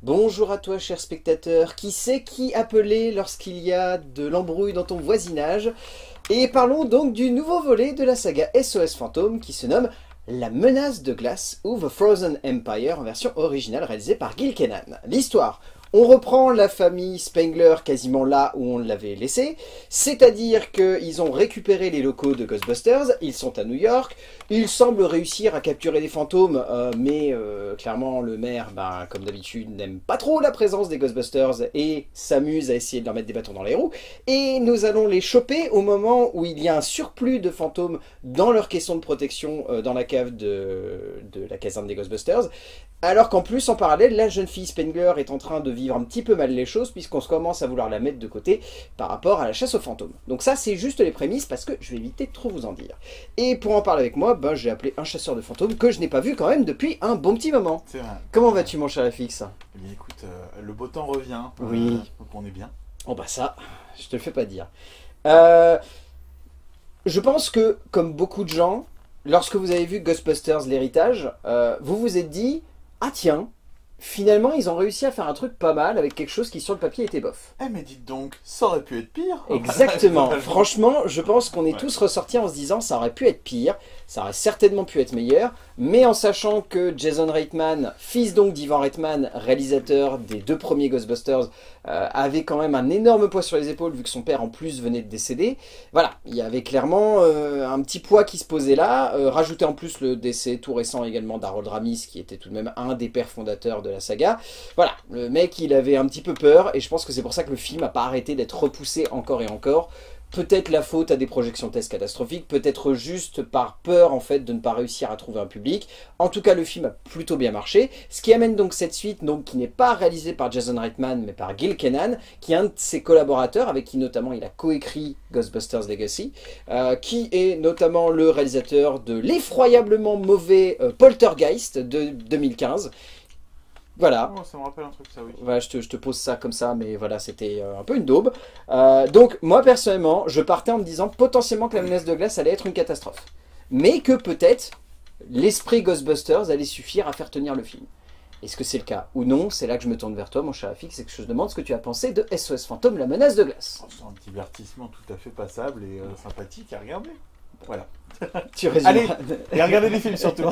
Bonjour à toi, cher spectateur. Qui sait qui appeler lorsqu'il y a de l'embrouille dans ton voisinage? Et parlons donc du nouveau volet de la saga SOS Fantôme qui se nomme La Menace de Glace ou The Frozen Empire en version originale réalisée par Gil Kenan. L'histoire. On reprend la famille Spengler quasiment là où on l'avait laissé, c'est-à-dire qu'ils ont récupéré les locaux de Ghostbusters, ils sont à New York, ils semblent réussir à capturer des fantômes, mais clairement le maire, comme d'habitude, n'aime pas trop la présence des Ghostbusters et s'amuse à essayer de leur mettre des bâtons dans les roues, et nous allons les choper au moment où il y a un surplus de fantômes dans leur caisson de protection dans la cave de la caserne des Ghostbusters. Alors qu'en plus, en parallèle, la jeune fille Spengler est en train de vivre un petit peu mal les choses puisqu'on commence à vouloir la mettre de côté par rapport à la chasse aux fantômes. Donc ça, c'est juste les prémices parce que je vais éviter de trop vous en dire. Et pour en parler avec moi, j'ai appelé un chasseur de fantômes que je n'ai pas vu quand même depuis un bon petit moment. C'est vrai. Comment vas-tu, mon cher FX? Eh bien écoute, le beau temps revient. Oui. Donc on est bien. Oh bah ça, je te le fais pas dire. Je pense que, comme beaucoup de gens, lorsque vous avez vu Ghostbusters l'héritage, vous vous êtes dit... Ah tiens, finalement ils ont réussi à faire un truc pas mal avec quelque chose qui sur le papier était bof. Eh mais dites donc, ça aurait pu être pire. Exactement, franchement je pense qu'on est tous ressortis en se disant ça aurait pu être pire, ça aurait certainement pu être meilleur, mais en sachant que Jason Reitman, fils donc d'Ivan Reitman, réalisateur des deux premiers Ghostbusters, avait quand même un énorme poids sur les épaules vu que son père en plus venait de décéder. Voilà, il y avait clairement un petit poids qui se posait là, rajouter en plus le décès tout récent également d'Harold Ramis qui était tout de même un des pères fondateurs de la saga. Voilà, le mec il avait un petit peu peur et je pense que c'est pour ça que le film n'a pas arrêté d'être repoussé encore et encore. Peut-être la faute à des projections tests catastrophiques, peut-être juste par peur en fait de ne pas réussir à trouver un public. En tout cas, le film a plutôt bien marché, ce qui amène donc cette suite donc, qui n'est pas réalisée par Jason Reitman mais par Gil Kenan, qui est un de ses collaborateurs avec qui notamment il a coécrit Ghostbusters Legacy, qui est notamment le réalisateur de l'effroyablement mauvais Poltergeist de 2015. Voilà. Oh, ça me rappelle un truc ça, oui. Voilà, je te pose ça comme ça, mais voilà, c'était un peu une daube. Donc, moi, personnellement, je partais en me disant potentiellement que La Menace de Glace allait être une catastrophe. Mais que peut-être, l'esprit Ghostbusters allait suffire à faire tenir le film. Est-ce que c'est le cas ou non? C'est là que je me tourne vers toi, mon cher Afix, et que je te demande ce que tu as pensé de SOS Fantôme, La Menace de Glace. Oh, c'est un divertissement tout à fait passable et sympathique à regarder. Voilà. Tu résumes. Allez, et regardez les films surtout.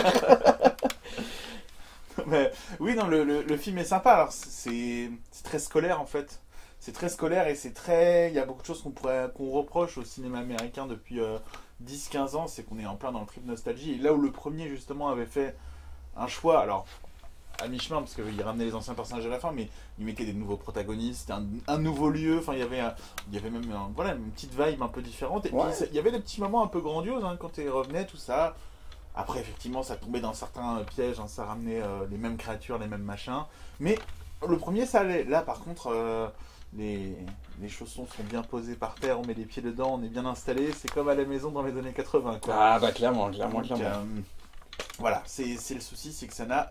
Mais, oui, non, le film est sympa. Alors, c'est très scolaire en fait. C'est très scolaire et c'est très. Il y a beaucoup de choses qu'on reproche au cinéma américain depuis 10-15 ans. C'est qu'on est en plein dans le trip nostalgie. Et là où le premier, justement, avait fait un choix, alors à mi-chemin, parce qu'il ramenait les anciens personnages à la fin, mais il mettait des nouveaux protagonistes, un nouveau lieu. Enfin, il y avait même voilà, une petite vibe un peu différente. Et puis, il y avait des petits moments un peu grandioses quand il revenait, tout ça. Après, effectivement, ça tombait dans certains pièges, ça ramenait les mêmes créatures, les mêmes machins. Mais le premier, ça allait. Là, par contre, les chaussons sont bien posés par terre, on met les pieds dedans, on est bien installé. C'est comme à la maison dans les années 80, quoi. Ah, bah clairement. Voilà, c'est le souci, c'est que ça n'a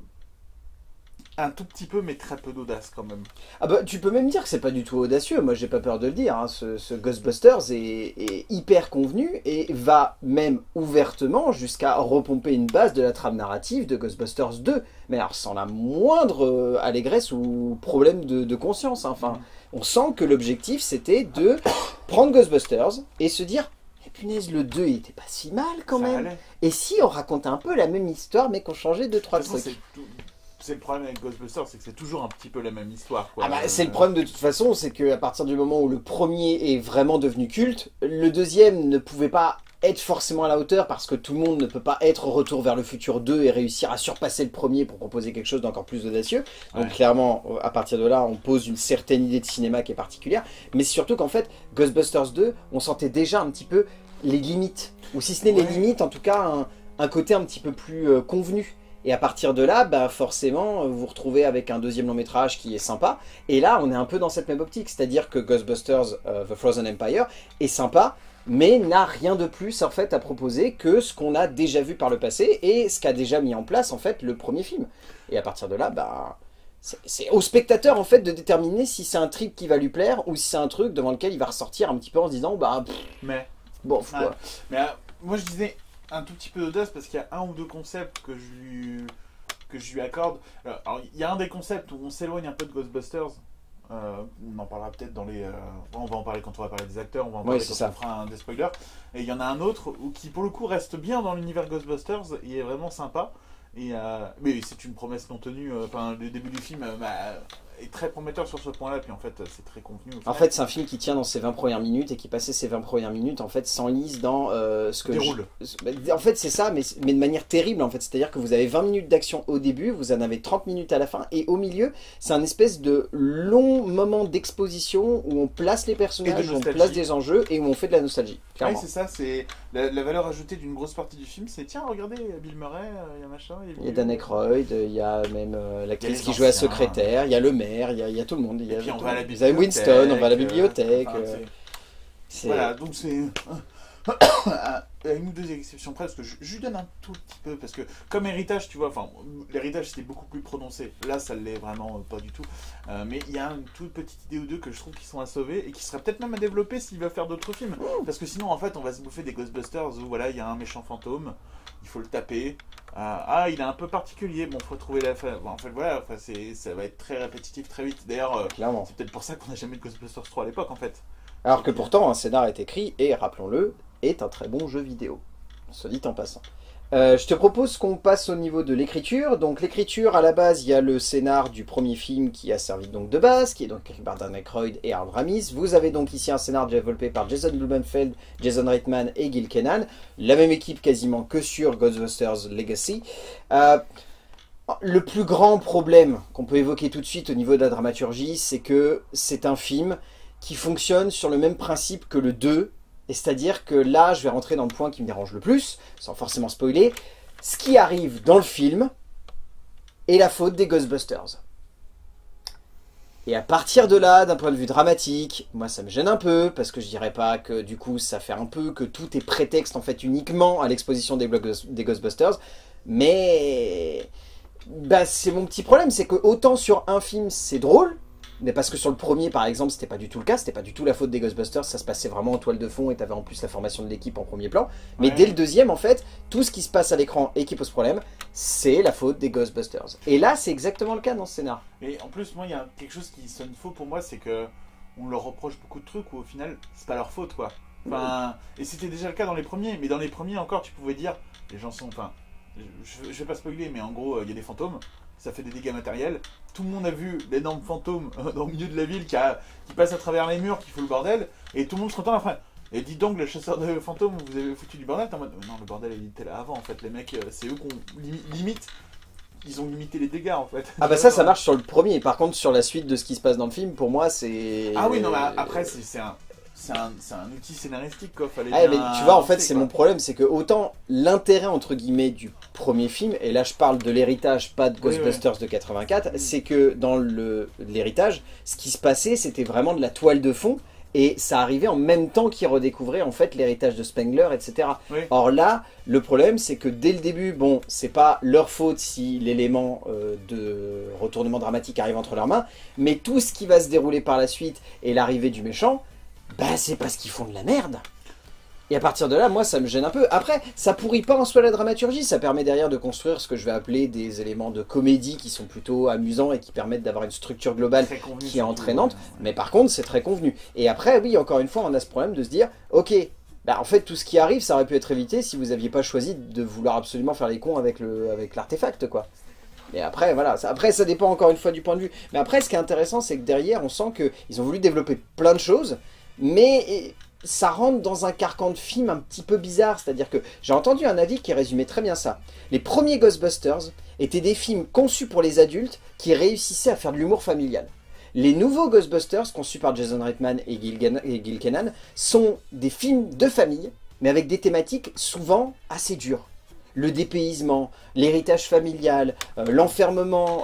un tout petit peu, mais très peu d'audace quand même. Ah bah tu peux même dire que c'est pas du tout audacieux, moi j'ai pas peur de le dire, hein. Ce Ghostbusters est hyper convenu et va même ouvertement jusqu'à repomper une base de la trame narrative de Ghostbusters 2, mais alors sans la moindre allégresse ou problème de conscience, hein. Enfin, on sent que l'objectif c'était de prendre Ghostbusters et se dire punaise, le 2 il était pas si mal quand même. Et si on racontait un peu la même histoire mais qu'on changeait 2-3 trucs. C'est le problème avec Ghostbusters, c'est que c'est toujours un petit peu la même histoire, quoi. Ah bah, c'est le problème de toute façon, c'est qu'à partir du moment où le premier est vraiment devenu culte, le deuxième ne pouvait pas être forcément à la hauteur parce que tout le monde ne peut pas être Retour vers le futur 2 et réussir à surpasser le premier pour proposer quelque chose d'encore plus audacieux. Donc clairement, à partir de là, on pose une certaine idée de cinéma qui est particulière. Mais surtout qu'en fait, Ghostbusters 2, on sentait déjà un petit peu les limites. Ou si ce n'est les limites, en tout cas un côté un petit peu plus convenu. Et à partir de là, forcément, vous vous retrouvez avec un deuxième long métrage qui est sympa. Et là, on est un peu dans cette même optique. C'est-à-dire que Ghostbusters The Frozen Empire est sympa, mais n'a rien de plus en fait à proposer que ce qu'on a déjà vu par le passé et ce qu'a déjà mis en place en fait le premier film. Et à partir de là, c'est au spectateur en fait de déterminer si c'est un trip qui va lui plaire ou si c'est un truc devant lequel il va ressortir un petit peu en se disant bon, quoi. Mais moi je disais un tout petit peu d'audace parce qu'il y a un ou deux concepts que que je lui accorde. Alors, il y a un des concepts où on s'éloigne un peu de Ghostbusters. On en parlera peut-être dans les. On va en parler quand on va parler des acteurs, on va en parler quand on fera des spoilers. Et il y en a un autre qui, pour le coup, reste bien dans l'univers Ghostbusters et est vraiment sympa. Mais c'est une promesse non tenue. Le début du film est très prometteur sur ce point-là, puis en fait, c'est très convenu. En fait, c'est un film qui tient dans ses 20 premières minutes et qui, passé ses 20 premières minutes, en fait, s'enlise dans ce que... Déroule. En fait, c'est ça, mais de manière terrible, en fait. C'est-à-dire que vous avez 20 minutes d'action au début, vous en avez 30 minutes à la fin, et au milieu, c'est un espèce de long moment d'exposition où on place les personnages, où on place des enjeux, et où on fait de la nostalgie. Oui, c'est ça, c'est la valeur ajoutée d'une grosse partie du film, c'est tiens, regardez, Bill Murray, il y a machin... Il y a Dan Aykroyd, il y a même l'actrice qui joue la secrétaire, il y a le maire, il y a tout le monde. Et puis on va à la bibliothèque. Vous avez Winston, on va à la bibliothèque. Voilà, donc c'est... à une ou deux exceptions près, parce que je lui donne un tout petit peu, parce que comme héritage, tu vois, l'héritage c'était beaucoup plus prononcé, là ça l'est vraiment pas du tout, mais il y a une toute petite idée ou deux que je trouve qui sont à sauver, et qui serait peut-être même à développer s'il veut faire d'autres films, parce que sinon en fait on va se bouffer des Ghostbusters où voilà, il y a un méchant fantôme, il faut le taper, il est un peu particulier, bon faut trouver la fin, en fait voilà, ça va être très répétitif très vite, d'ailleurs c'est peut-être pour ça qu'on n'a jamais eu de Ghostbusters 3 à l'époque en fait. Alors que pourtant un scénar est écrit, et rappelons-le, est un très bon jeu vidéo, soit dit en passant. Je te propose qu'on passe au niveau de l'écriture. Donc l'écriture, à la base, il y a le scénar du premier film qui a servi donc de base, qui est donc écrit par Dan Aykroyd et Harold Ramis. Vous avez donc ici un scénar développé par Jason Blumenfeld, Jason Reitman et Gil Kenan. La même équipe quasiment que sur Ghostbusters Legacy. Le plus grand problème qu'on peut évoquer tout de suite au niveau de la dramaturgie, c'est que c'est un film qui fonctionne sur le même principe que le 2. Et c'est-à-dire que là, je vais rentrer dans le point qui me dérange le plus, sans forcément spoiler. Ce qui arrive dans le film est la faute des Ghostbusters. Et à partir de là, d'un point de vue dramatique, moi ça me gêne un peu, parce que je dirais pas que du coup ça fait un peu que tout est prétexte en fait uniquement à l'exposition des Ghostbusters, mais c'est mon petit problème, c'est que autant sur un film c'est drôle, mais parce que sur le premier par exemple c'était pas du tout le cas, c'était pas du tout la faute des Ghostbusters, ça se passait vraiment en toile de fond et t'avais en plus la formation de l'équipe en premier plan, mais dès le deuxième en fait, tout ce qui se passe à l'écran et qui pose problème, c'est la faute des Ghostbusters. Et là c'est exactement le cas dans ce scénar. Et en plus moi il y a quelque chose qui sonne faux pour moi, c'est que on leur reproche beaucoup de trucs où au final c'est pas leur faute quoi. Et c'était déjà le cas dans les premiers, mais dans les premiers encore tu pouvais dire, les gens sont, je vais pas spoiler, mais en gros il y a des fantômes, ça fait des dégâts matériels. Tout le monde a vu l'énorme fantôme dans le milieu de la ville qui passe à travers les murs, qui fout le bordel, et tout le monde se retourne après. Et dites donc, le chasseur de fantômes, vous avez foutu du bordel, t'es en mode non, le bordel il était là avant en fait, les mecs, c'est eux qu'on limite. Ils ont limité les dégâts en fait. Ah bah ça marche sur le premier, par contre sur la suite de ce qui se passe dans le film, pour moi c'est... Ah oui, non mais après c'est un outil scénaristique quoi, fallait mais tu vois en fait c'est mon problème, c'est que autant l'intérêt entre guillemets du premier film, et là je parle de l'héritage pas de Ghostbusters de 84, c'est que dans l'héritage, ce qui se passait c'était vraiment de la toile de fond, et ça arrivait en même temps qu'ils redécouvraient en fait l'héritage de Spengler, etc. Or là, le problème c'est que dès le début, bon, c'est pas leur faute si l'élément de retournement dramatique arrive entre leurs mains, mais tout ce qui va se dérouler par la suite et l'arrivée du méchant, c'est parce qu'ils font de la merde. Et à partir de là, moi, ça me gêne un peu. Après, ça pourrit pas en soi la dramaturgie, ça permet derrière de construire ce que je vais appeler des éléments de comédie qui sont plutôt amusants et qui permettent d'avoir une structure globale qui est entraînante. Mais par contre, c'est très convenu. Et après, oui, encore une fois, on a ce problème de se dire, ok, en fait, tout ce qui arrive, ça aurait pu être évité si vous n'aviez pas choisi de vouloir absolument faire les cons avec l'artefact, quoi. Et après, voilà, ça dépend encore une fois du point de vue. Mais après, ce qui est intéressant, c'est que derrière, on sent qu'ils ont voulu développer plein de choses, mais ça rentre dans un carcan de film un petit peu bizarre. C'est-à-dire que j'ai entendu un avis qui résumait très bien ça. Les premiers Ghostbusters étaient des films conçus pour les adultes qui réussissaient à faire de l'humour familial. Les nouveaux Ghostbusters, conçus par Jason Reitman et Gil Kenan, sont des films de famille, mais avec des thématiques souvent assez dures. Le dépaysement, l'héritage familial, l'enfermement,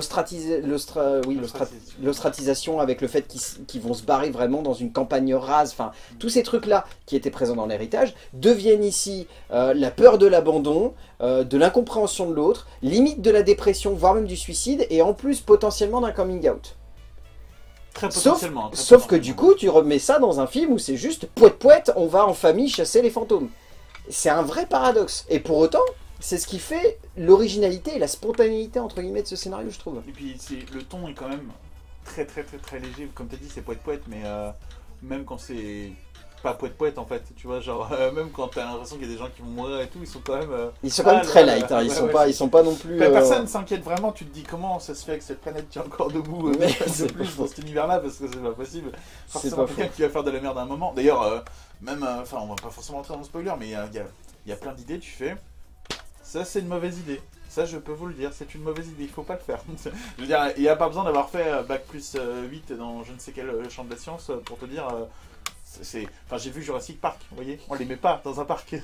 l'ostratisation avec le fait qu'ils vont se barrer vraiment dans une campagne rase, enfin, tous ces trucs-là qui étaient présents dans l'héritage deviennent ici la peur de l'abandon, de l'incompréhension de l'autre, limite de la dépression, voire même du suicide, et en plus potentiellement d'un coming out. Très potentiellement. Sauf que du coup, tu remets ça dans un film où c'est juste poète-poète, on va en famille chasser les fantômes. C'est un vrai paradoxe. Et pour autant, c'est ce qui fait l'originalité et la spontanéité entre guillemets de ce scénario, je trouve. Et puis le ton est quand même très très très très léger. Comme tu as dit, c'est poète-poète, mais même quand c'est pas poète-poète en fait, tu vois, genre même quand t'as l'impression qu'il y a des gens qui vont mourir et tout, ils sont quand même ils sont quand même très light, hein. Ils sont pas non plus personne s'inquiète vraiment. Tu te dis comment ça se fait que cette planète tient encore debout de plus dans cet univers là, parce que c'est pas possible. Forcément quelqu'un qui va faire de la merde à un moment. D'ailleurs même enfin on va pas forcément entrer dans le spoiler, mais il y a plein d'idées. Tu fais ça, c'est une mauvaise idée. Ça, je peux vous le dire, c'est une mauvaise idée, il faut pas le faire. Je veux dire, il n'y a pas besoin d'avoir fait Bac plus 8 dans je ne sais quel champ de la science pour te dire... Enfin, j'ai vu Jurassic Park, vous voyez, on les met pas dans un parc.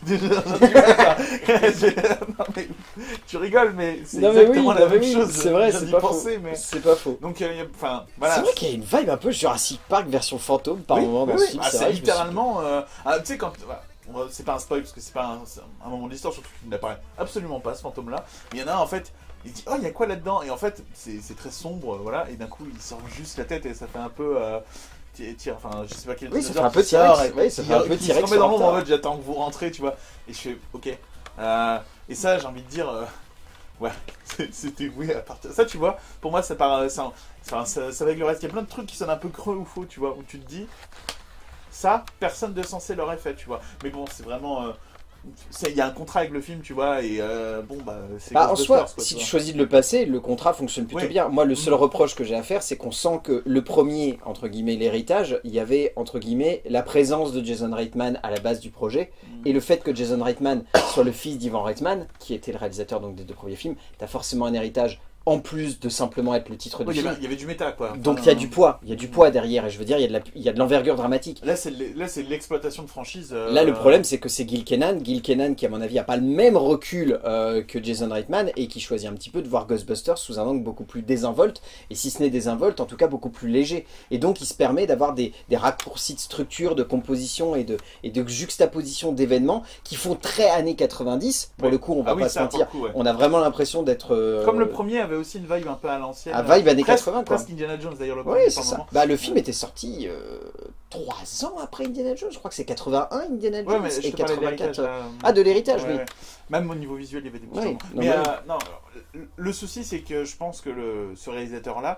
Non, mais, tu rigoles, mais c'est exactement la même chose. C'est vrai, c'est pas faux. C'est pas faux. Donc, enfin, voilà. C'est vrai qu'il y a une vibe un peu Jurassic Park version fantôme par moment dans ce film. C'est littéralement... tu sais, quand... c'est pas un spoil parce que c'est pas un moment de l'histoire, surtout qu'il n'apparaît absolument pas ce fantôme là. Il y en a un en fait, il dit oh il y a quoi là-dedans, et en fait c'est très sombre, voilà, et d'un coup il sort juste la tête et ça fait un peu enfin je sais pas quel. Oui, ça fait un peu T-Rex, ça fait un peu T-Rex. Il se remet dans l'ombre en mode j'attends que vous rentrez, tu vois, et je fais ok. Et ça j'ai envie de dire ouais, c'était oui à partir ça, tu vois, pour moi ça part ça avec le reste, il y a plein de trucs qui sonnent un peu creux ou faux, tu vois, où tu te dis ça, personne de censé l'aurait fait, tu vois. Mais bon, c'est vraiment... il y a un contrat avec le film, tu vois, et bon, bah... c'est en soi, si tu choisis de le passer, le contrat fonctionne plutôt bien. Moi, le seul reproche que j'ai à faire, c'est qu'on sent que le premier, entre guillemets, l'héritage, il y avait, entre guillemets, la présence de Jason Reitman à la base du projet, et le fait que Jason Reitman soit le fils d'Ivan Reitman, qui était le réalisateur donc, des deux premiers films, t'as forcément un héritage en plus de simplement être le titre de film. Il y avait du méta, quoi. Enfin, donc il y a du poids, derrière, et je veux dire, il y a de l'envergure dramatique. Là, c'est l'exploitation de franchise. Là, le problème, c'est que c'est Gil Kenan, qui, à mon avis, a pas le même recul que Jason Reitman, et qui choisit un petit peu de voir Ghostbusters sous un angle beaucoup plus désinvolte, et si ce n'est désinvolte, en tout cas beaucoup plus léger. Et donc, il se permet d'avoir des raccourcis de structure, de composition et de juxtaposition d'événements qui font très années 90. Pour le coup, on va pas se mentir. On a vraiment l'impression d'être... Comme le premier avait aussi une vibe un peu à l'ancienne. À vibe années 80, quoi. Presque Indiana Jones, d'ailleurs, le premier. Oui, c'est ça. Bah, le film était sorti 3 ans après Indiana Jones. Je crois que c'est 81 Indiana Jones et 84. Ah, de l'héritage, oui. Même au niveau visuel, il y avait des petits changements. Mais non, le souci, c'est que je pense que ce réalisateur-là,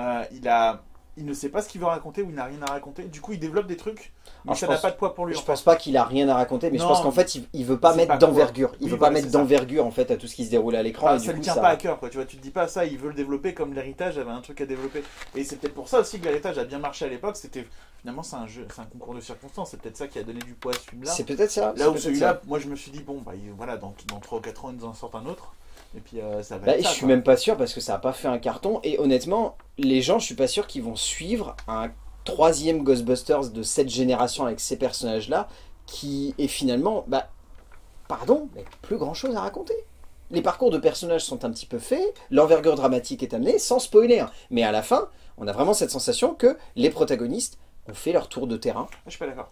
il ne sait pas ce qu'il veut raconter ou il n'a rien à raconter. Du coup, il développe des trucs, mais ça n'a pas de poids pour lui. Je pense pas qu'il a rien à raconter, mais je pense qu'en fait, il veut pas mettre d'envergure. Il veut pas mettre d'envergure en fait à tout ce qui se déroule à l'écran. Ça lui tient pas à cœur, quoi. Tu vois, tu te dis pas ça. Il veut le développer comme l'héritage avait un truc à développer. Et c'est peut-être pour ça aussi que l'héritage a bien marché à l'époque. C'était finalement c'est un concours de circonstances. C'est peut-être ça qui a donné du poids à ce film-là. C'est peut-être ça. Là où celui-là, moi je me suis dit bon, bah voilà, dans 3 ou 4 ans ils nous en sortent un autre. Et puis ça va. Je suis même pas sûr parce que ça a pas fait un carton. Et honnêtement, les gens, je suis pas sûr qu'ils vont suivre un 3e Ghostbusters de cette génération avec ces personnages-là, qui est finalement, pardon, mais plus grand-chose à raconter. Les parcours de personnages sont un petit peu faits, l'envergure dramatique est amenée, sans spoiler. Hein. Mais à la fin, on a vraiment cette sensation que les protagonistes ont fait leur tour de terrain. Je suis pas d'accord.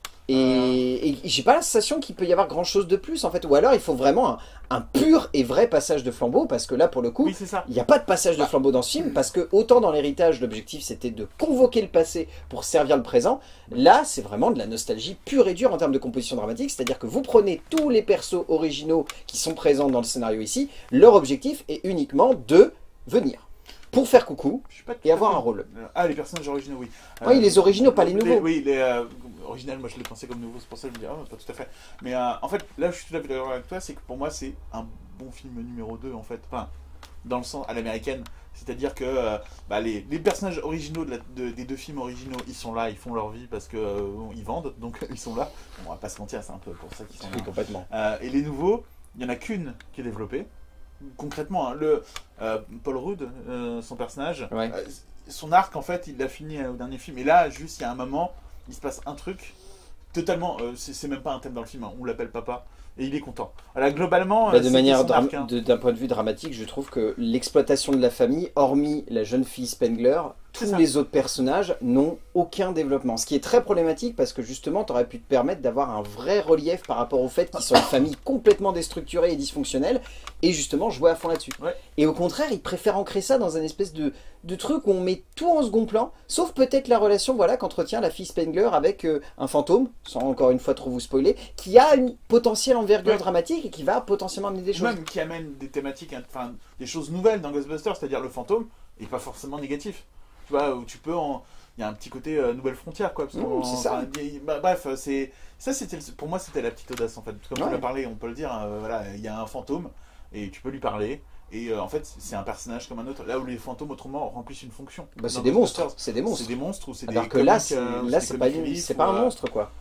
Et j'ai pas la sensation qu'il peut y avoir grand chose de plus en fait. Ou alors il faut vraiment un pur et vrai passage de flambeau, parce que là pour le coup, il n'y a pas de passage de flambeau dans ce film, parce que autant dans l'héritage, l'objectif c'était de convoquer le passé pour servir le présent. Là c'est vraiment de la nostalgie pure et dure en termes de composition dramatique, c'est-à-dire que vous prenez tous les persos originaux qui sont présents dans le scénario ici, leur objectif est uniquement de venir pour faire coucou et avoir un rôle. Ah, les personnages originaux, oui. Oui, les originaux, pas les nouveaux. Oui, les originales, moi je les pensais comme nouveaux, c'est pour ça que je me dis, pas tout à fait. Mais en fait, là je suis tout à fait d'accord avec toi, c'est que pour moi c'est un bon film numéro 2 en fait. Enfin, dans le sens à l'américaine. C'est-à-dire que les personnages originaux des 2 films originaux, ils sont là, ils font leur vie parce qu'ils vendent, donc ils sont là. On va pas se mentir, c'est un peu pour ça qu'ils sont là. Oui, complètement. Et les nouveaux, il n'y en a qu'une qui est développée. Concrètement, Paul Rudd, son personnage, son arc en fait, il l'a fini au dernier film. Et là, juste il y a un moment, il se passe un truc totalement, c'est même pas un thème dans le film, hein, on l'appelle papa, et il est content. Alors globalement, de manière d'un point de vue dramatique, je trouve que l'exploitation de la famille, hormis la jeune fille Spengler, tous les autres personnages n'ont aucun développement. Ce qui est très problématique parce que justement, tu aurais pu te permettre d'avoir un vrai relief par rapport au fait qu'ils sont une famille complètement déstructurée et dysfonctionnelle et justement jouer à fond là-dessus. Ouais. Et au contraire, ils préfèrent ancrer ça dans un espèce de truc où on met tout en second plan, sauf peut-être la relation voilà, qu'entretient la fille Spengler avec un fantôme, sans encore une fois trop vous spoiler, qui a une potentielle envergure dramatique et qui va potentiellement amener des choses. Même qui amène des thématiques, enfin des choses nouvelles dans Ghostbusters, c'est-à-dire le fantôme, et pas forcément négatif. Tu vois, où tu peux il y a un petit côté nouvelle frontière, quoi. C'est ça. Bref, pour moi, c'était la petite audace, en fait. Comme tu l'as parlé, on peut le dire, voilà, il y a un fantôme, et tu peux lui parler, et en fait, c'est un personnage comme un autre. Là où les fantômes, autrement, remplissent une fonction. Bah, c'est des monstres. C'est des monstres. C'est des monstres, ou c'est des alors que comics, là, c'est pas un monstre, quoi.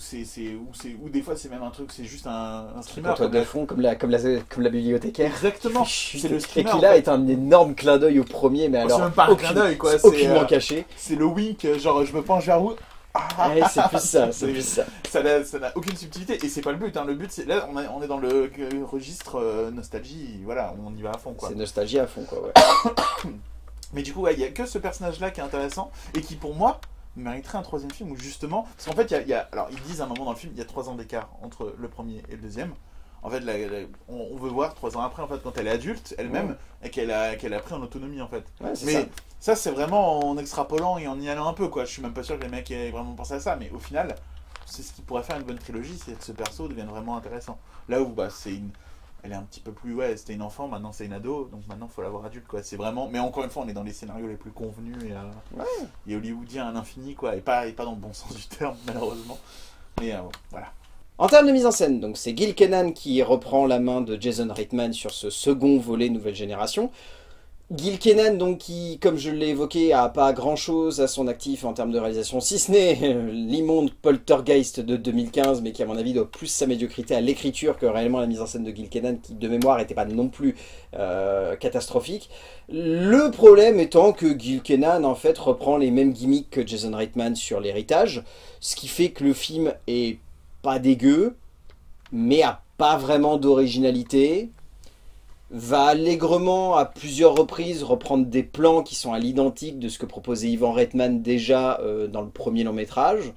Ou des fois c'est même un truc, c'est juste un streamer. Toile de fond, comme la bibliothécaire. Exactement, c'est le streamer. Et qui là est un énorme clin d'œil au premier, mais alors c'est même pas un clin d'œil, quoi. C'est aucunement caché. C'est le wink, genre je me penche vers vous. Ouais, c'est plus ça, c'est plus ça. Ça n'a aucune subtilité, et c'est pas le but, hein. Le but, c'est là, on est dans le registre nostalgie, voilà, on y va à fond, quoi. C'est nostalgie à fond, quoi, ouais. Mais du coup, ouais, il y a que ce personnage-là qui est intéressant, et qui, pour moi, mériterait un troisième film où justement, parce qu'en fait alors ils disent à un moment dans le film, il y a 3 ans d'écart entre le premier et le deuxième. En fait, on veut voir 3 ans après, en fait, quand elle est adulte elle-même, et qu'elle a pris en autonomie, en fait. Ouais, mais ça c'est vraiment en extrapolant et en y allant un peu, quoi. Je suis même pas sûr que les mecs aient vraiment pensé à ça, mais au final, c'est ce qui pourrait faire une bonne trilogie, c'est que ce perso devienne vraiment intéressant. Là où elle est un petit peu plus, c'était une enfant, maintenant c'est une ado, donc maintenant il faut la voir adulte, quoi. C'est vraiment, mais encore une fois, on est dans les scénarios les plus convenus et hollywoodiens à l'infini, quoi, et pas dans le bon sens du terme, malheureusement. Mais voilà. En termes de mise en scène, donc c'est Gil Kenan qui reprend la main de Jason Reitman sur ce second volet Nouvelle Génération. Gil Kenan, donc, qui, comme je l'ai évoqué, a pas grand-chose à son actif en termes de réalisation, si ce n'est l'immonde Poltergeist de 2015, mais qui, à mon avis, doit plus sa médiocrité à l'écriture que réellement la mise en scène de Gil Kenan, qui, de mémoire, n'était pas non plus catastrophique. Le problème étant que Gil Kenan, en fait, reprend les mêmes gimmicks que Jason Reitman sur l'héritage, ce qui fait que le film est pas dégueu, mais a pas vraiment d'originalité, va allègrement à plusieurs reprises reprendre des plans qui sont à l'identique de ce que proposait Ivan Reitman déjà dans le premier long métrage,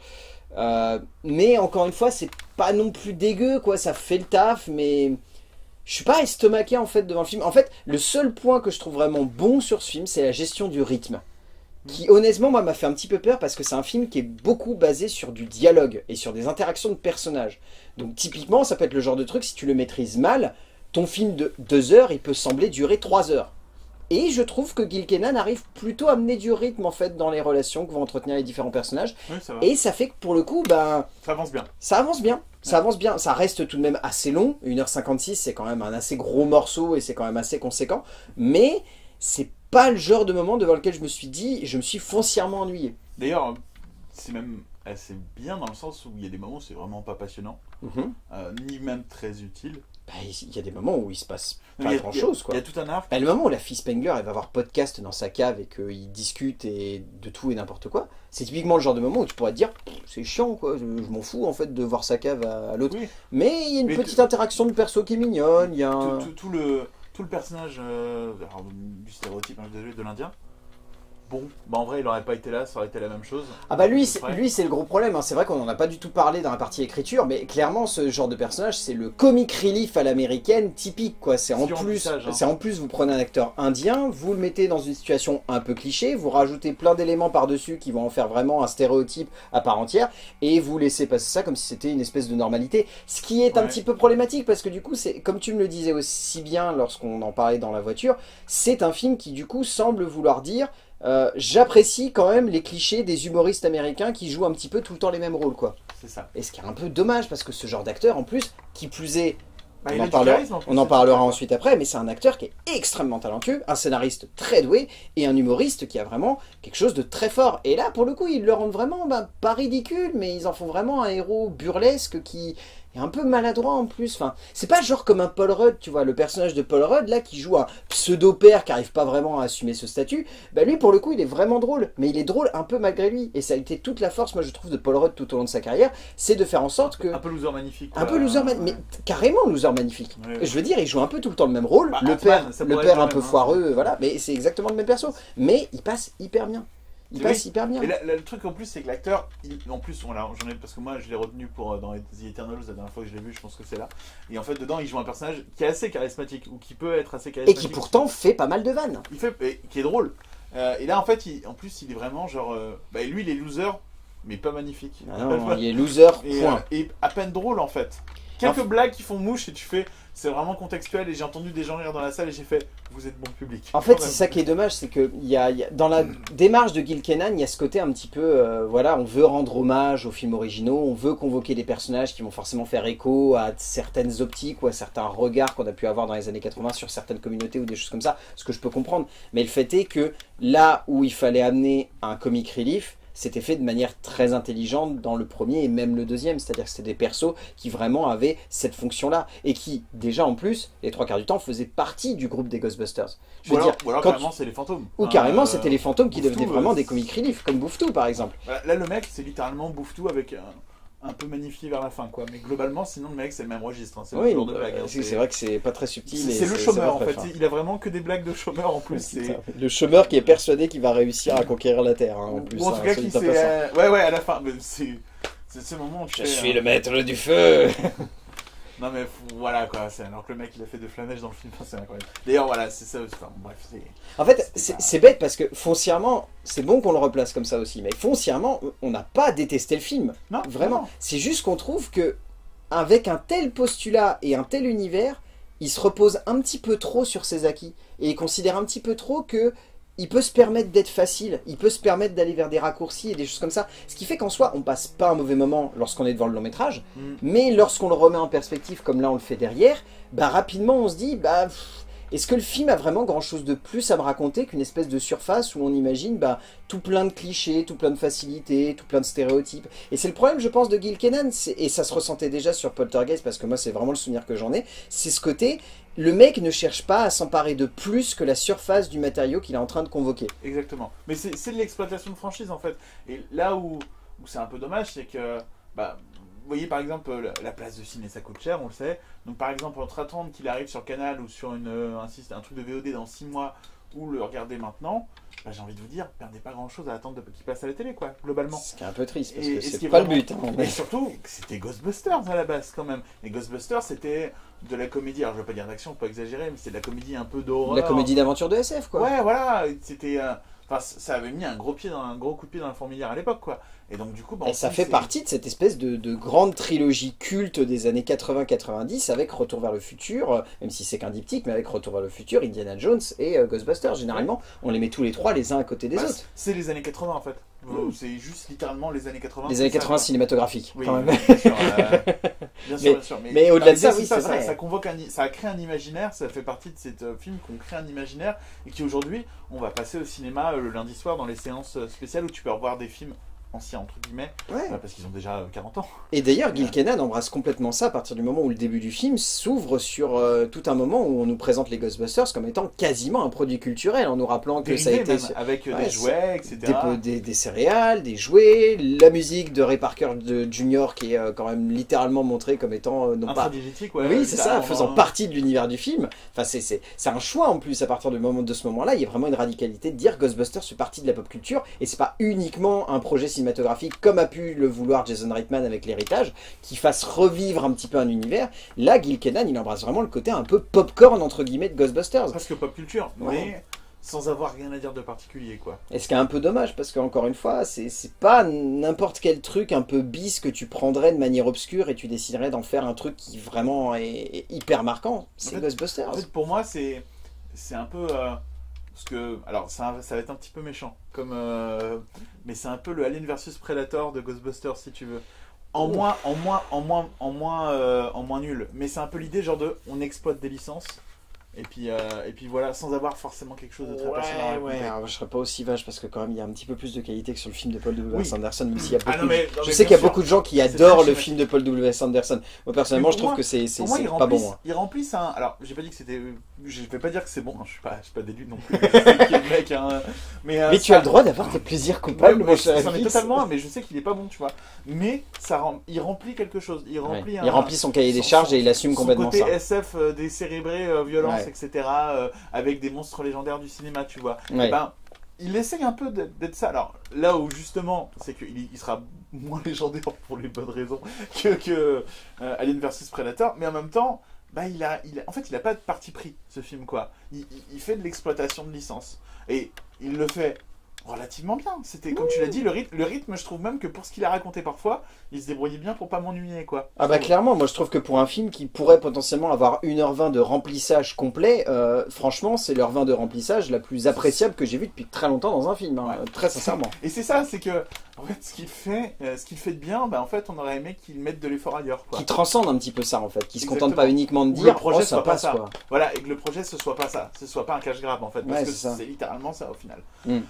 mais encore une fois c'est pas non plus dégueu, quoi. Ça fait le taf, mais je suis pas estomaqué en fait devant le film. En fait, le seul point que je trouve vraiment bon sur ce film, c'est la gestion du rythme, qui honnêtement moi m'a fait un petit peu peur parce que c'est un film qui est beaucoup basé sur du dialogue et sur des interactions de personnages. Donc typiquement ça peut être le genre de truc, si tu le maîtrises mal, ton film de 2 heures, il peut sembler durer 3 heures. Et je trouve que Gil Kenan arrive plutôt à amener du rythme en fait dans les relations que vont entretenir les différents personnages. Oui, ça va. Et ça fait que pour le coup, ça avance bien. Ça avance bien. Ça reste tout de même assez long. 1h56, c'est quand même un assez gros morceau et c'est quand même assez conséquent. Mais c'est pas le genre de moment devant lequel je me suis foncièrement ennuyé. D'ailleurs, c'est même assez bien dans le sens où il y a des moments où c'est vraiment pas passionnant, ni même très utile. Il y a des moments où il se passe pas grand chose, quoi. Il y a tout un arc. Le moment où la fille Spengler elle va avoir podcast dans sa cave et qu'ils discutent et de tout et n'importe quoi, c'est typiquement le genre de moment où tu pourrais te dire c'est chiant, quoi, je m'en fous en fait de voir sa cave à l'autre. Oui. Mais il y a une petite interaction de perso qui est mignonne. Il y a tout le personnage alors, du stéréotype, désolé, de l'Indien. Bon, en vrai, il n'aurait pas été là, ça aurait été la même chose. Ah bah lui, c'est le gros problème, hein. C'est vrai qu'on n'en a pas du tout parlé dans la partie écriture, mais clairement, ce genre de personnage, c'est le comic relief à l'américaine typique, quoi. C'est en plus, vous prenez un acteur indien, vous le mettez dans une situation un peu cliché, vous rajoutez plein d'éléments par-dessus qui vont en faire vraiment un stéréotype à part entière, et vous laissez passer ça comme si c'était une espèce de normalité. Ce qui est un petit peu problématique, parce que du coup, c'est comme tu me le disais aussi bien lorsqu'on en parlait dans la voiture, c'est un film qui du coup semble vouloir dire... j'apprécie quand même les clichés des humoristes américains qui jouent un petit peu tout le temps les mêmes rôles, quoi. C'est ça. Et ce qui est un peu dommage parce que ce genre d'acteur, en plus, qui plus est, on en parlera ensuite après, mais c'est un acteur qui est extrêmement talentueux, un scénariste très doué et un humoriste qui a vraiment quelque chose de très fort. Et là, pour le coup, ils le rendent vraiment pas ridicule, mais ils en font vraiment un héros burlesque qui est un peu maladroit en plus. Enfin, c'est pas genre comme un Paul Rudd, tu vois, le personnage de Paul Rudd là qui joue un pseudo-père qui arrive pas vraiment à assumer ce statut. Lui pour le coup il est vraiment drôle, mais il est drôle un peu malgré lui. Et ça a été toute la force, moi je trouve, de Paul Rudd tout au long de sa carrière, c'est de faire en sorte que... Un peu loser magnifique. Un peu loser magnifique, mais carrément loser magnifique. Ouais. Je veux dire, il joue un peu tout le temps le même rôle, le père un peu foireux, voilà, mais c'est exactement le même perso. Mais il passe hyper bien. Il passe hyper bien. Et le truc en plus, c'est que l'acteur, en plus, j'en ai parce que moi je l'ai retenu pour dans The Eternals la dernière fois que je l'ai vu, je pense que c'est là. Et en fait, dedans, il joue un personnage qui est assez charismatique ou qui peut être assez Et charismatique. qui pourtant fait pas mal de vannes. Qui est drôle. Et là, en fait, en plus, il est vraiment genre, lui, il est loser, mais pas magnifique. Ah non, il est loser. Point. Et à peine drôle en fait. Quelques blagues qui font mouche et tu fais, c'est vraiment contextuel et j'ai entendu des gens rire dans la salle et j'ai fait, vous êtes bon public. En fait, c'est ça qui est dommage, c'est que dans la démarche de Gil Kenan, il y a ce côté un petit peu, voilà, on veut rendre hommage aux films originaux, on veut convoquer des personnages qui vont forcément faire écho à certaines optiques ou à certains regards qu'on a pu avoir dans les années 80 sur certaines communautés ou des choses comme ça, ce que je peux comprendre. Mais le fait est que là où il fallait amener un comic relief, c'était fait de manière très intelligente dans le premier et même le deuxième, c'est-à-dire que c'était des persos qui vraiment avaient cette fonction-là et qui, déjà en plus, les trois quarts du temps, faisaient partie du groupe des Ghostbusters. Ou alors carrément c'est les fantômes. Ou carrément c'était les fantômes qui devenaient vraiment des comic relief, comme Bouffe-Tout par exemple. Là le mec c'est littéralement Bouffe-Tout avec un peu magnifié vers la fin quoi, mais globalement sinon le mec c'est le même registre, c'est le genre de blague. C'est vrai que c'est pas très subtil. C'est le chômeur en fait, il a vraiment que des blagues de chômeur en plus. Le chômeur qui est persuadé qu'il va réussir à conquérir la Terre en plus. Ou en tout cas qui s'est... Ouais à la fin, c'est ce moment où je suis le maître du feu. Non mais voilà quoi, alors que le mec il a fait de flamèche dans le film, c'est incroyable. D'ailleurs voilà, c'est ça aussi, bref. En fait c'est bête parce que foncièrement, c'est bon qu'on le replace comme ça aussi, mais foncièrement on n'a pas détesté le film. Non, vraiment. C'est juste qu'on trouve que avec un tel postulat et un tel univers, il se repose un petit peu trop sur ses acquis. Et il considère un petit peu trop que il peut se permettre d'être facile, il peut se permettre d'aller vers des raccourcis et des choses comme ça. Ce qui fait qu'en soi, on passe pas un mauvais moment lorsqu'on est devant le long métrage, mais lorsqu'on le remet en perspective, comme là on le fait derrière, bah rapidement on se dit, est-ce que le film a vraiment grand chose de plus à me raconter qu'une espèce de surface où on imagine tout plein de clichés, tout plein de facilités, tout plein de stéréotypes. Et c'est le problème je pense de Gil Kenan, et ça se ressentait déjà sur Poltergeist parce que moi c'est vraiment le souvenir que j'en ai, c'est ce côté, le mec ne cherche pas à s'emparer de plus que la surface du matériau qu'il est en train de convoquer. Exactement, mais c'est de l'exploitation de franchise en fait. Et là où c'est un peu dommage, c'est que... vous voyez par exemple la place de ciné ça coûte cher, on le sait. Donc par exemple entre attendre qu'il arrive sur Canal ou sur un truc de VOD dans 6 mois ou le regarder maintenant, j'ai envie de vous dire, perdez pas grand chose à attendre qu'il passe à la télé quoi, globalement. Ce qui est un peu triste parce que c'est pas le but. Mais surtout, c'était Ghostbusters à la base quand même. Et Ghostbusters c'était de la comédie, alors je vais pas dire d'action, pas exagérer, mais c'était de la comédie un peu d'horreur. La comédie d'aventure de SF quoi. Ouais voilà, c'était... ça avait mis un gros coup de pied dans la fourmilière à l'époque quoi. Et donc du coup, et ça fait partie de cette espèce de grande trilogie culte des années 80-90 avec Retour vers le futur, même si c'est qu'un diptyque, mais avec Retour vers le futur, Indiana Jones et Ghostbusters. Généralement, on les met tous les trois les uns à côté des autres. C'est les années 80 en fait. C'est juste littéralement les années 80. Les années 80 cinématographiques. Oui, quand même. Bien sûr. Mais au-delà de ça, oui, c'est vrai. Ça a créé un imaginaire, ça fait partie de ces films qui ont créé un imaginaire et qui aujourd'hui, on va passer au cinéma le lundi soir dans les séances spéciales où tu peux revoir des films anciens entre guillemets, parce qu'ils ont déjà 40 ans. Et d'ailleurs, Gil Kenan embrasse complètement ça à partir du moment où le début du film s'ouvre sur tout un moment où on nous présente les Ghostbusters comme étant quasiment un produit culturel, en nous rappelant que ça a été... avec des jouets, etc. Des céréales, des jouets, la musique de Ray Parker Jr. qui est quand même littéralement montrée comme étant... non pas... oui, c'est ça, faisant partie de l'univers du film. Enfin, c'est un choix en plus à partir de ce moment-là. Il y a vraiment une radicalité de dire Ghostbusters fait partie de la pop culture et c'est pas uniquement un projet cinématographique comme a pu le vouloir Jason Reitman avec l'héritage, qui fasse revivre un petit peu un univers. Là, Gil Kenan, il embrasse vraiment le côté un peu popcorn entre guillemets de Ghostbusters. Presque pop culture, mais sans avoir rien à dire de particulier quoi. Et ce qui est un peu dommage parce qu'encore une fois, c'est pas n'importe quel truc un peu bis que tu prendrais de manière obscure et tu déciderais d'en faire un truc qui vraiment est hyper marquant. C'est Ghostbusters. En fait, pour moi, c'est un peu... parce que, alors ça va être un petit peu méchant, mais c'est un peu le Alien versus Predator de Ghostbusters si tu veux. En moins nul. Mais c'est un peu l'idée genre de on exploite des licences. Et puis voilà, sans avoir forcément quelque chose de très passionnant. Alors, je serais pas aussi vache parce que quand même il y a un petit peu plus de qualité que sur le film de Paul W.S. Anderson, même s'il y a beaucoup je sais qu'il y a beaucoup de gens qui adorent le film de Paul W.S. Anderson. Moi personnellement je trouve que c'est pas bon. Ils remplissent un... Alors j'ai pas dit que c'était... Je vais pas dire que c'est bon, je suis pas d'élu non plus. Le mec, hein. Mais tu as le droit d'avoir tes plaisirs coupables, mon cher. Ça m'est totalement, mais je sais qu'il est pas bon, tu vois. Mais il remplit quelque chose. Il remplit son cahier des charges et il assume complètement ça. Son côté SF décérébré, violence, etc. Avec des monstres légendaires du cinéma, tu vois. il essaye un peu d'être ça. Alors là où justement, c'est qu'il sera moins légendaire pour les bonnes raisons que Alien vs Predator, mais en même temps, bah en fait, il a pas de parti pris ce film quoi. Il fait de l'exploitation de licence et il le fait relativement bien. C'était comme tu l'as dit, le rythme, je trouve même que pour ce qu'il a raconté parfois, il se débrouillait bien pour pas m'ennuyer quoi. Ah bah clairement, moi je trouve que pour un film qui pourrait potentiellement avoir 1h20 de remplissage complet, franchement c'est l'heure 20 de remplissage la plus appréciable que j'ai vue depuis très longtemps dans un film, hein, Ouais. très sincèrement. Et c'est ça, c'est que en fait ce qu'il fait de bien, bah en fait on aurait aimé qu'il mette de l'effort ailleurs quoi. Qui transcende un petit peu ça en fait, qui se Exactement. contente pas uniquement de Ou le dire projet oh ça soit pas passe ça. quoi. Voilà, et que le projet ce soit pas ça, ce soit pas un cash grab en fait, parce Ouais, que c'est ça. c'est littéralement ça au final. Mm.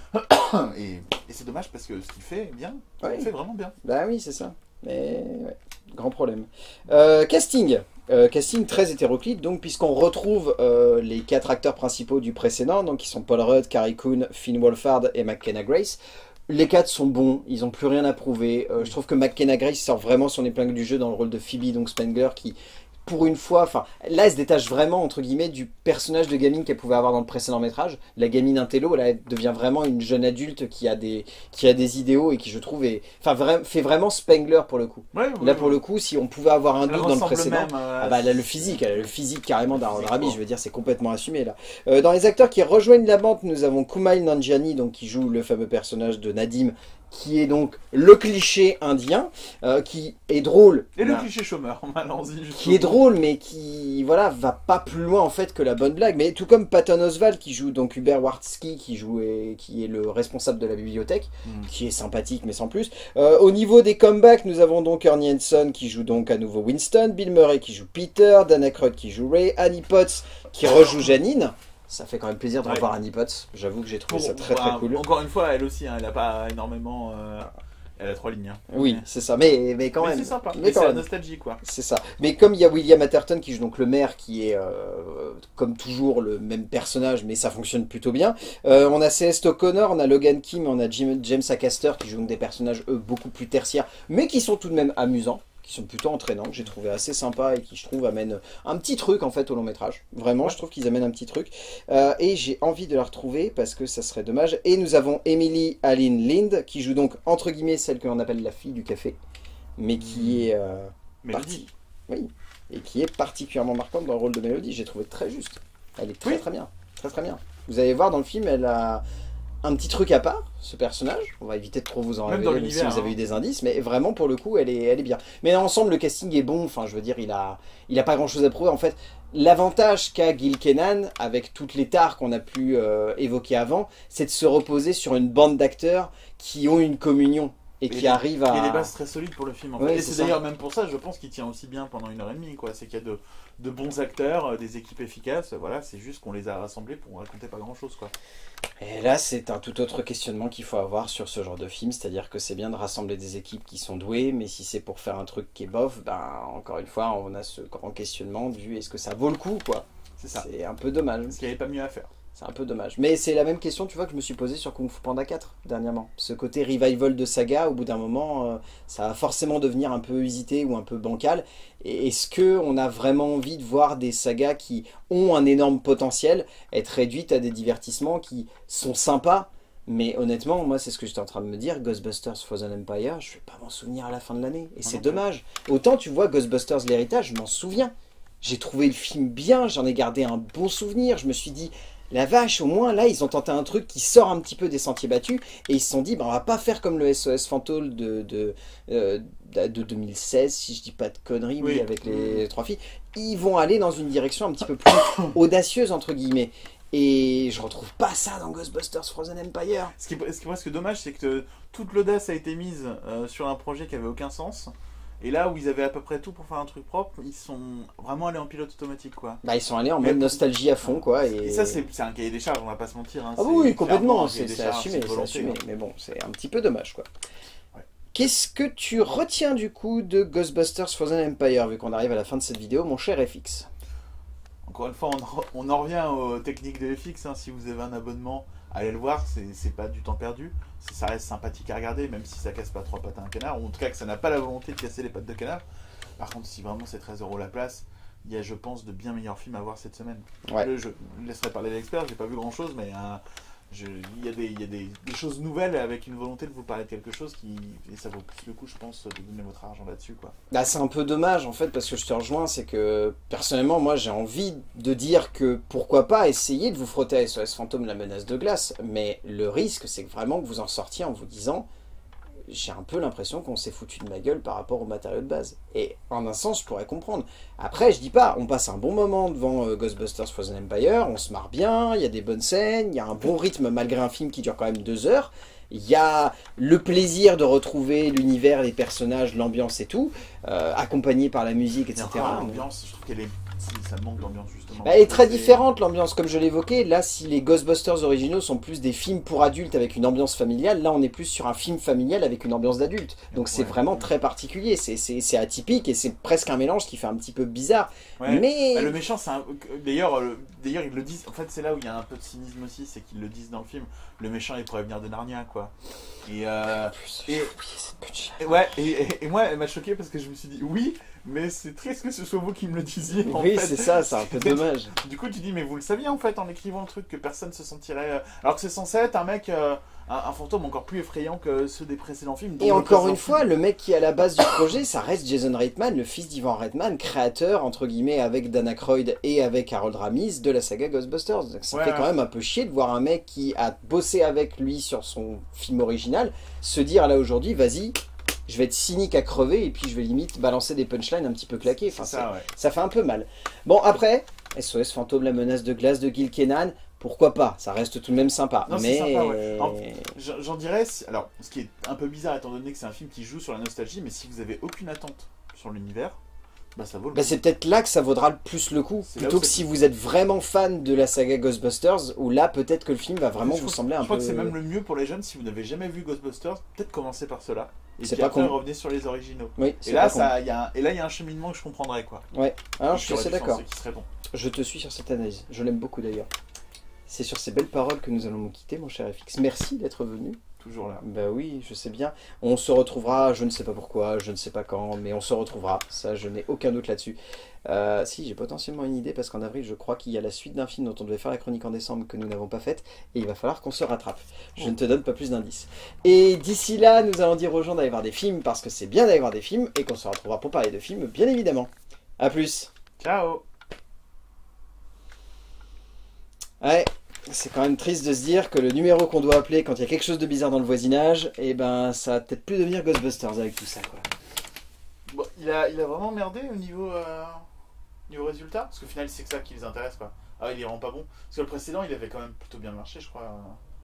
Et c'est dommage parce que ce qu'il fait est bien, Ouais. il fait vraiment bien. Bah oui c'est ça, mais ouais, grand problème. Casting. Casting très hétéroclite, donc puisqu'on retrouve les 4 acteurs principaux du précédent, donc qui sont Paul Rudd, Carrie Coon, Finn Wolfhard et McKenna Grace. Les 4 sont bons, ils n'ont plus rien à prouver. Je trouve que McKenna Grace sort vraiment son épingle du jeu dans le rôle de Phoebe, donc Spengler, qui pour une fois, enfin là elle se détache vraiment entre guillemets du personnage de gamine qu'elle pouvait avoir dans le précédent métrage. La gamine intello, là elle devient vraiment une jeune adulte qui a des idéaux et qui je trouve fait vraiment Spengler pour le coup. Ouais, Là pour le coup, si on pouvait avoir un elle doute dans le ressemble précédent, même, ah bah elle a le physique carrément d'Aaron physique, Rabi, quoi. je veux dire c'est complètement assumé là. Dans les acteurs qui rejoignent la bande, nous avons Kumail Nanjiani donc qui joue le fameux personnage de Nadim, qui est donc le cliché indien, qui est drôle. Et le Bah, cliché chômeur, allons-y. qui est drôle mais qui voilà va pas plus loin en fait que la bonne blague, mais tout comme Patton Oswalt qui joue donc Hubert Wartsky qui est le responsable de la bibliothèque, qui est sympathique mais sans plus. Au niveau des comebacks, nous avons donc Ernie Hudson qui joue donc à nouveau Winston, Bill Murray qui joue Peter, Dan Aykroyd qui joue Ray, Annie Potts qui rejoue Janine. Ça fait quand même plaisir de Ouais. revoir Annie Potts, j'avoue que j'ai trouvé ça Bon, très très cool. Encore une fois, elle aussi, hein, elle a pas énormément. Elle a 3 lignes. Hein. Oui, c'est ça, mais quand Mais même. c'est sympa, Mais mais quand c'est la même. nostalgie quoi. C'est ça. Mais comme il y a William Atherton qui joue donc le maire, qui est comme toujours le même personnage, mais ça fonctionne plutôt bien. On a Céleste O'Connor, on a Logan Kim, on a James Acaster qui joue donc des personnages eux beaucoup plus tertiaires, mais qui sont tout de même amusants, qui sont plutôt entraînants, que j'ai trouvé assez sympa et qui je trouve amènent un petit truc en fait au long métrage. Vraiment, je trouve qu'ils amènent un petit truc. Et j'ai envie de la retrouver parce que ça serait dommage. Et nous avons Emily Aline Lind qui joue donc entre guillemets celle que l'on appelle la fille du café, mais qui est Mélodie. oui, et qui est particulièrement marquante dans le rôle de Mélodie. J'ai trouvé très juste. Elle est très Oui. très bien, très très bien. Vous allez voir dans le film, elle a un petit truc à part, ce personnage. On va éviter de trop vous en Même dans révéler si l'univers, vous avez hein. eu des indices, mais vraiment pour le coup, elle est bien. Mais ensemble, le casting est bon. Enfin, je veux dire, il a pas grand chose à prouver. En fait, l'avantage qu'a Gil Kenan avec toutes les tares qu'on a pu évoquer avant, c'est de se reposer sur une bande d'acteurs qui ont une communion et qui arrivent Il y a des à. bases très solides pour le film. En fait. Ouais, Et c'est c'est ça. d'ailleurs même pour ça, je pense qu'il tient aussi bien pendant 1h30. Quoi. C'est qu'il y a de bons acteurs, des équipes efficaces. Voilà, c'est juste qu'on les a rassemblés pour raconter pas grand chose. Quoi. Et là, c'est un tout autre questionnement qu'il faut avoir sur ce genre de film, c'est-à-dire que c'est bien de rassembler des équipes qui sont douées, mais si c'est pour faire un truc qui est bof, ben encore une fois, on a ce grand questionnement du est-ce que ça vaut le coup, quoi. C'est ça. C'est un peu dommage. Parce qu'il n'y avait pas mieux à faire. C'est un peu dommage. Mais c'est la même question, tu vois, que je me suis posée sur Kung Fu Panda 4 dernièrement. Ce côté revival de saga, au bout d'un moment, ça va forcément devenir un peu usité ou un peu bancal. Et est-ce que on a vraiment envie de voir des sagas qui ont un énorme potentiel être réduites à des divertissements qui sont sympas? Mais honnêtement, moi, c'est ce que j'étais en train de me dire. Ghostbusters Frozen Empire, je vais pas m'en souvenir à la fin de l'année. Et c'est non plus. dommage. Autant, tu vois, Ghostbusters l'héritage, je m'en souviens. J'ai trouvé le film bien, j'en ai gardé un bon souvenir. Je me suis dit, la vache, au moins, là, ils ont tenté un truc qui sort un petit peu des sentiers battus. Et ils se sont dit, bah, on va pas faire comme le SOS Fantôme de 2016, si je dis pas de conneries, oui, Oui. avec les 3 filles. Ils vont aller dans une direction un petit peu plus audacieuse, entre guillemets. Et je retrouve pas ça dans Ghostbusters Frozen Empire. Ce qui est presque dommage, c'est que toute l'audace a été mise sur un projet qui avait aucun sens. Et là où ils avaient à peu près tout pour faire un truc propre, ils sont vraiment allés en pilote automatique. Quoi. Bah, ils sont allés en Mais- mode nostalgie à fond, quoi. Et ça, c'est un cahier des charges, on va pas se mentir. Hein. Ah C'est oui, clairement complètement, un cahier c'est des charges, assumé, une c'est volonté, assumé. hein. Mais bon, c'est un petit peu dommage, quoi. Ouais. Qu'est-ce que tu retiens du coup de Ghostbusters Frozen Empire, vu qu'on arrive à la fin de cette vidéo, mon cher FX? Encore une fois, on en revient aux techniques de FX. Hein. Si vous avez un abonnement, allez le voir, c'est pas du temps perdu. Ça reste sympathique à regarder, même si ça casse pas 3 pattes à un canard, ou en tout cas que ça n'a pas la volonté de casser les pattes de canard. Par contre, si vraiment c'est 13 € la place, il y a, je pense, de bien meilleurs films à voir cette semaine. Ouais. Je laisserai parler l'expert, j'ai pas vu grand chose, mais Il y a des choses nouvelles avec une volonté de vous parler de quelque chose et ça vaut plus le coup, je pense, de donner votre argent là-dessus, quoi. Bah, c'est un peu dommage en fait parce que je te rejoins, c'est que personnellement moi j'ai envie de dire que pourquoi pas essayer de vous frotter à SOS Fantôme la menace de glace, mais le risque c'est que vraiment que vous en sortiez en vous disant j'ai un peu l'impression qu'on s'est foutu de ma gueule par rapport au matériau de base. Et en un sens je pourrais comprendre. Après je dis pas, on passe un bon moment devant Ghostbusters Frozen Empire, on se marre bien, il y a des bonnes scènes, il y a un bon rythme malgré un film qui dure quand même 2 heures. Il y a le plaisir de retrouver l'univers, les personnages, l'ambiance et tout, accompagné par la musique, Et etc. encore, l'ambiance, je trouve qu'elle est... Ça manque l'ambiance, justement. Elle est très différente l'ambiance, comme je l'évoquais. Là, si les Ghostbusters originaux sont plus des films pour adultes avec une ambiance familiale, là on est plus sur un film familial avec une ambiance d'adulte. Donc c'est vraiment très particulier, c'est atypique et c'est presque un mélange qui fait un petit peu bizarre. Ouais. Mais Bah, le méchant, c'est un... D'ailleurs, ils le disent. En fait, c'est là où il y a un peu de cynisme aussi, c'est qu'ils le disent dans le film. Le méchant, il pourrait venir de Narnia, quoi. Et moi, elle m'a choqué parce que je me suis dit, oui, mais c'est triste que ce soit vous qui me le disiez. Oui, c'est ça, c'est un peu dommage. Du coup, tu dis, mais vous le saviez en fait en écrivant le truc que personne se sentirait. Alors que c'est censé être un mec, un fantôme encore plus effrayant que ceux des précédents films. Et encore une fois, le mec qui est à la base du projet, ça reste Jason Reitman, le fils d'Ivan Reitman, créateur, entre guillemets, avec Dan Aykroyd et avec Harold Ramis de la saga Ghostbusters. Donc ça fait quand même un peu chier de voir un mec qui a bossé avec lui sur son film original se dire là aujourd'hui, vas-y, je vais être cynique à crever et puis je vais limite balancer des punchlines un petit peu claquées. Enfin, ça fait un peu mal. Bon, après, SOS Fantôme, la menace de glace de Gil Kenan, pourquoi pas, ça reste tout de même sympa. Non, mais c'est sympa, ouais. J'en dirais, alors, ce qui est un peu bizarre étant donné que c'est un film qui joue sur la nostalgie, mais si vous avez aucune attente sur l'univers, bah ça vaut le coup. C'est peut-être là que ça vaudra le plus le coup, plutôt que si vous êtes vraiment fan de la saga Ghostbusters, où là peut-être que le film va vraiment vous sembler un peu... Je crois que c'est même le mieux pour les jeunes, si vous n'avez jamais vu Ghostbusters, peut-être commencer par cela. Et puis pas après, con. revenez sur les originaux. Oui, et là, il y a un cheminement que je comprendrais, quoi. Ouais, alors je suis assez d'accord. Bon. Je te suis sur cette analyse, je l'aime beaucoup d'ailleurs. C'est sur ces belles paroles que nous allons nous quitter, mon cher FX. Merci d'être venu. Toujours là. Bah oui, je sais bien. On se retrouvera, je ne sais pas pourquoi, je ne sais pas quand, mais on se retrouvera. Ça, je n'ai aucun doute là-dessus. Si, j'ai potentiellement une idée, parce qu'en avril, je crois qu'il y a la suite d'un film dont on devait faire la chronique en décembre que nous n'avons pas faite, et il va falloir qu'on se rattrape. Je ne te donne pas plus d'indices. Et d'ici là, nous allons dire aux gens d'aller voir des films, parce que c'est bien d'aller voir des films, et qu'on se retrouvera pour parler de films, bien évidemment. A plus. Ciao. Ouais. C'est quand même triste de se dire que le numéro qu'on doit appeler quand il y a quelque chose de bizarre dans le voisinage, et ben ça va peut-être plus devenir Ghostbusters avec tout ça, quoi. Bon, il a vraiment merdé au niveau résultat, parce qu'au final c'est que ça qui les intéresse, quoi. Ah, il est vraiment pas bon. Parce que le précédent il avait quand même plutôt bien marché, je crois.